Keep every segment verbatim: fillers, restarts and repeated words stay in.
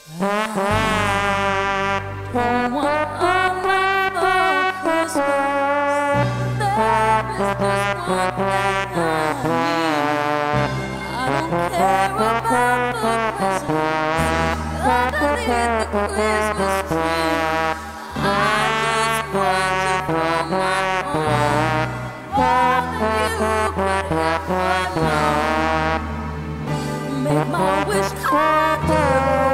I don't want all my for Christmas. There is just one thing I need. I don't care about the Christmas underneath the Christmas tree. I just want you for my own, more than you could ever know. Make my wish come true.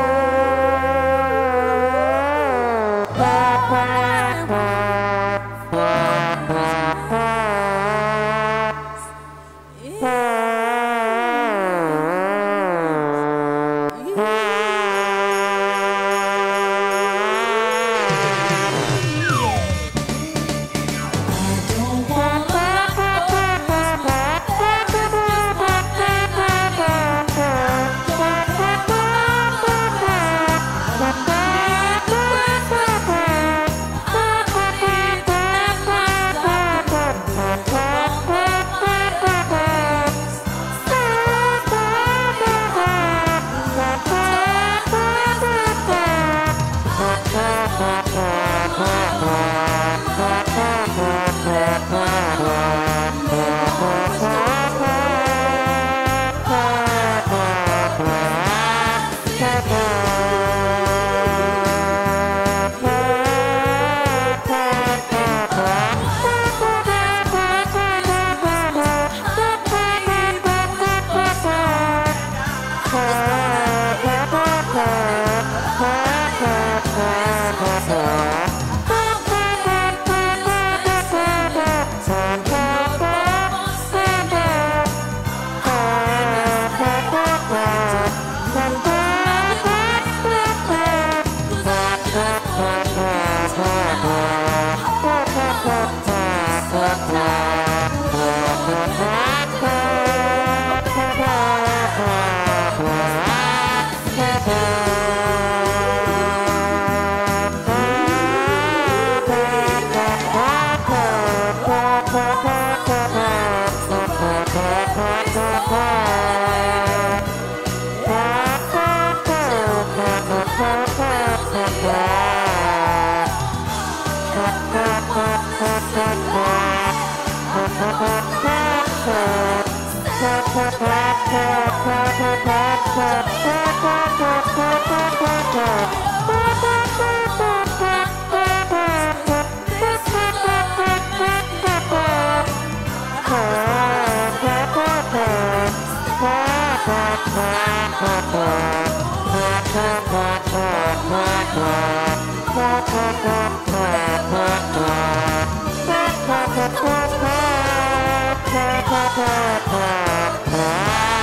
Bye.